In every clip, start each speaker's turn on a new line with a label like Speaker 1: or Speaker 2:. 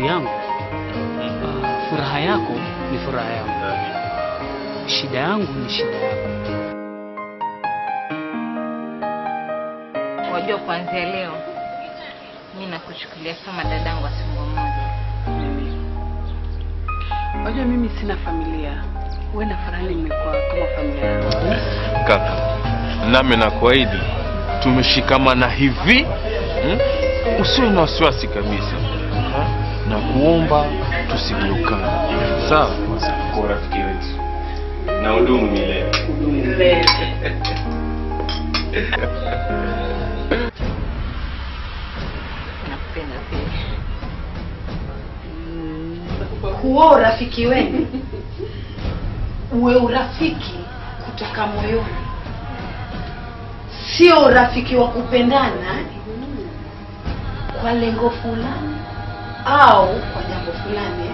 Speaker 1: yangu, furaha yako ni furaha yangu, shida yangu ni shida yako.
Speaker 2: Wajua kuanzia leo mimi nakuchukulia kama dadangu wa tumbo moja.
Speaker 3: Wajua mimi sina familia. Wewe na Farhani mmekuwa kama familia yangu.
Speaker 4: Kaka, nami nakuahidi tumeshikamana hivi. Usiwe na wasiwasi kabisa. Na kuomba tusigeukane. Sawa? Kwa rafiki wetu. Na udumu milele.
Speaker 2: Nakupenda pia.
Speaker 3: Huo urafiki wenu uwe urafiki kutoka moyoni, sio urafiki wa kupendana kwa lengo fulani au kwa jambo fulani.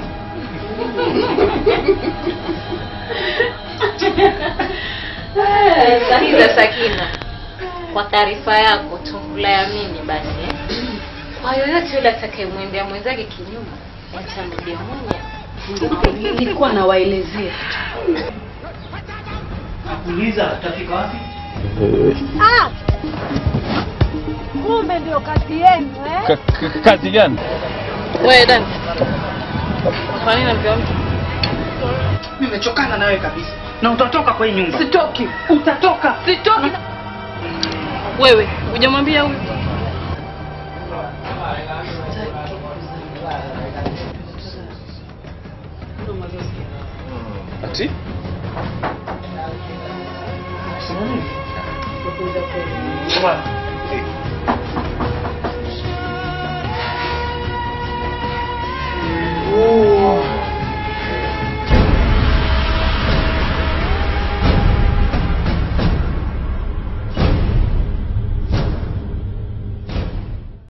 Speaker 2: Sahiza Sakina, kwa taarifa yako tumbula ya mimi basi. Kwa yoyote yule atakayemwendea mwenzake kinyume, watamrudia mwenyewe.
Speaker 3: Nilikuwa nawaelezea.
Speaker 1: Nakuuliza utafika wapi?
Speaker 5: Kumbe ndio kazi yenu
Speaker 4: Kazi gani?
Speaker 2: Wewe dada. Kwa nini naambiwa mtu?
Speaker 1: Mimi nimechokana na wewe kabisa. Na utatoka kwa hii nyumba.
Speaker 3: Sitoki, utatoka.
Speaker 2: Sitoki. Wewe, hujamwambia huyu?
Speaker 4: Ati?
Speaker 1: Bwana